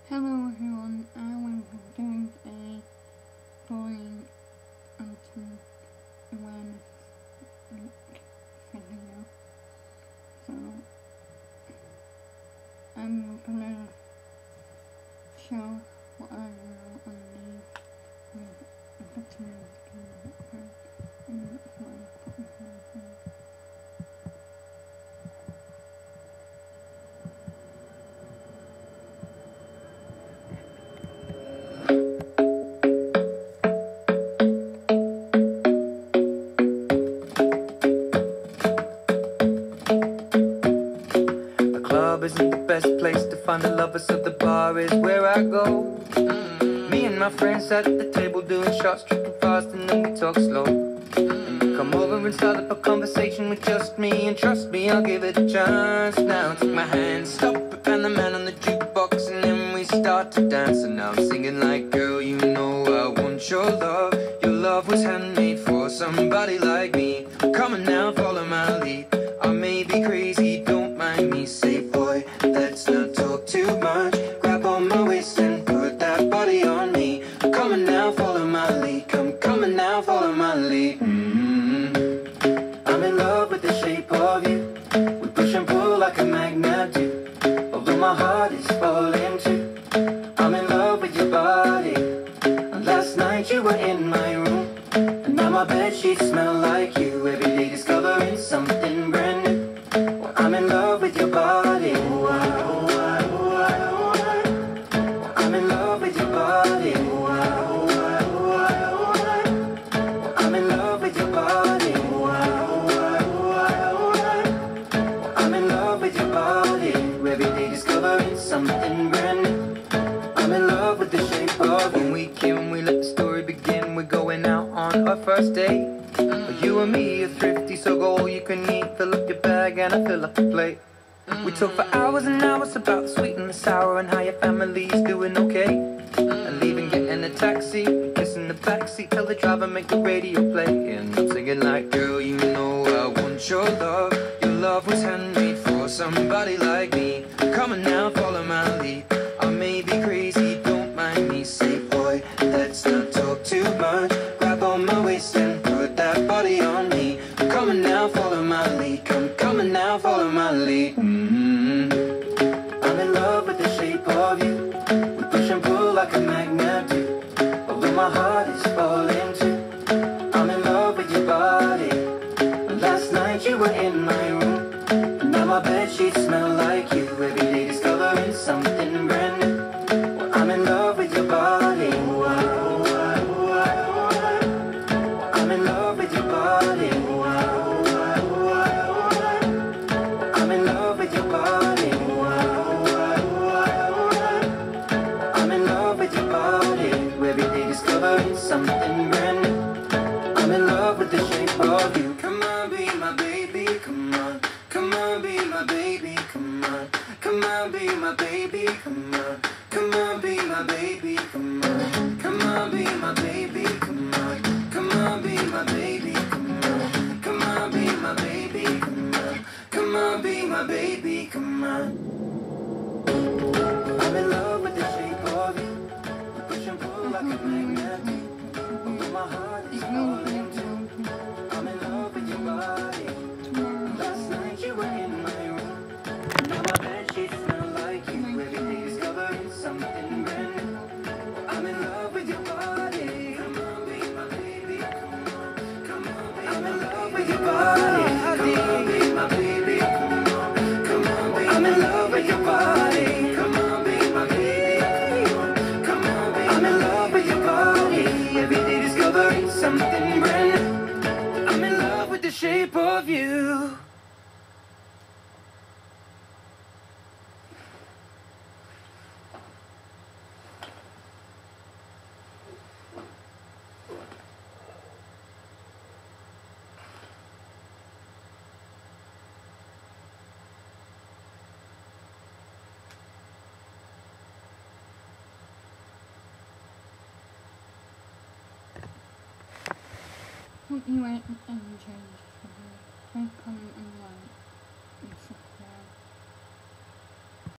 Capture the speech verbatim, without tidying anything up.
Hello everyone, I will be doing a bullying anti-awareness video. So, I'm gonna show what I know on the documents and that's what I put in here. Isn't the best place to find the lovers, so the bar is where I go. Mm. Me and my friends at the table doing shots, tripping fast, and then we talk slow. And you come over and start up a conversation with just me, and trust me, I'll give it a chance. Now take my hand, stop it, and the man on the jukebox, and then we start to dance. And now I'm singing like, girl, you know I want your love. Your love was handmade for somebody like me. Come on now, follow my lead. I may be crazy, don't mind me. Say, boy, let's not talk too much. Grab on my waist and put that body on me. Come on now, follow my lead. Come, come on now, follow my lead. Mm-hmm. I'm in love with the shape of you. We push and pull like a magnet do. Although my heart is falling too. I'm in love with your body. And last night you were in my room, and now my bedsheets smell like you. Every day discovering something brand new. Well, I'm in love with your body. Ooh, I, ooh, I, ooh, I, ooh, I. I'm in love with your body. Ooh, I, ooh, I, ooh, I, ooh, I. I'm in love with your body. Ooh, I, ooh, I, ooh, I, ooh, I. I'm in love with your body. Every day discovering something brand new. I'm in love with the shape of you. When we came, we let the story begin. We're going out on our first date. But you and me are thrifty, so go all you can eat. Fill up your bag and I fill up the plate. We talk for hours and hours about the sweet and the sour, and how your family's doing okay. And leaving, getting a taxi, kissing the backseat, tell the driver make the radio play. And I'm singing like, girl, you know I want your love. Your love was handmade for somebody like me. Come on now, follow my lead. I may be crazy, don't mind me. Say, boy, let's not talk too much. Grab on my waist and put that body on me. Come on now, follow my lead. Come, come on now, follow my lead. Mm-hmm. I'm in love with the shape of you. We push and pull like a magnet do. Although my heart is falling too. I'm in love with your body. Last night you were in my room, and now my bedsheets smell like you. Every day discovering something brand new. Well, I'm in love with your body. Ooh, I, ooh, I, ooh, I, ooh, I. I'm in love with your body. Ooh, I, ooh, I, ooh, I, ooh, I. I'm in love with your body. Ooh, I, ooh, I, ooh, I, ooh, I. I'm in love with your body. Every day discovering something brand new. I'm in love with the shape of you. Come on, be my baby, come on. Come on, be my baby, come on. Come on, be my baby, come on. Come on, be my baby, come on. Come on, be my baby, come on. Come on, be my baby, come on. Come on, be my baby, come on. Come on, be my baby, come on. I'm in love with the shape of you. We push and pull like a magnet do. Although my heart is falling too. I'm in love with your body. Last night you were in my room, now my bedsheets smell like you. Every day discovering something brand new. I'm in love with your body. Come on, be my baby. Come on, come on, be I'm in love with your body. Come on, be my baby. Come on, come on, be I'm in love with your body. Come on, be my baby. Come on, come on, be I'm in love with your body. Every day discovering something brand new. I'm in love with the shape of you. Hope you like and change for me. Please comment and like.